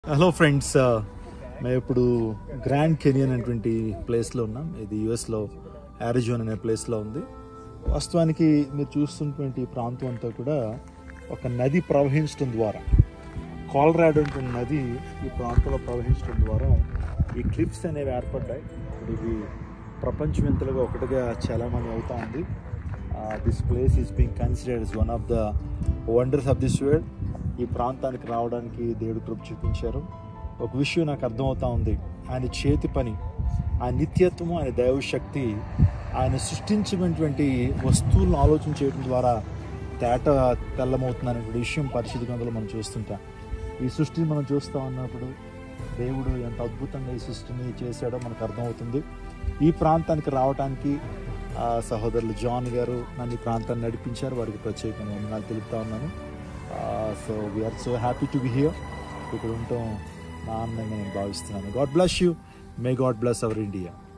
Hello friends, మేము ఇప్పుడు grand canyon అనేటువంటి ప్లేస్లో ఉన్నాం. ఇది యుఎస్లో ఆరిజోనా అనే ప్లేస్లో ఉంది. వాస్తవానికి మీరు చూస్తున్నటువంటి ప్రాంతం అంతా కూడా ఒక నది ప్రవహించడం ద్వారా, కాలరాడో అనే నది ఈ ప్రాంతంలో ప్రవహించడం ద్వారా ఈ క్లిఫ్స్ అనేవి ఏర్పడ్డాయి. ఇప్పుడు ఇవి ప్రపంచవింతలుగా ఒకటిగా చాలామంది అవుతా ఉంది. This place is being considered as one of the wonders of this world. ఈ ప్రాంతానికి రావడానికి దేవుడు కృప చూపించారు. ఒక విషయం నాకు అర్థమవుతా ఉంది, ఆయన చేతి పని, ఆయన నిత్యత్వము, ఆయన దైవశక్తి, ఆయన సృష్టించినటువంటి వస్తువులను ఆలోచన చేయడం ద్వారా తెల్లమవుతుంది అనే విషయం పరిశుద్ధ గ్రంథంలో మనం చూస్తుంటాం. ఈ సృష్టిని మనం చూస్తూ ఉన్నప్పుడు దేవుడు ఎంత అద్భుతంగా ఈ సృష్టిని చేశాడో మనకు అర్థమవుతుంది. ఈ ప్రాంతానికి రావడానికి సహోదరులు జాన్ గారు నన్ను ఈ ప్రాంతాన్ని నడిపించారు. వారికి ప్రత్యేకంగా నాకు తెలుపుతా ఉన్నాను. So we're so happy to be here. ఇక్కడ ఉండటం నా ఆనందంగా నేను భావిస్తున్నాను. God bless you. May God bless our India.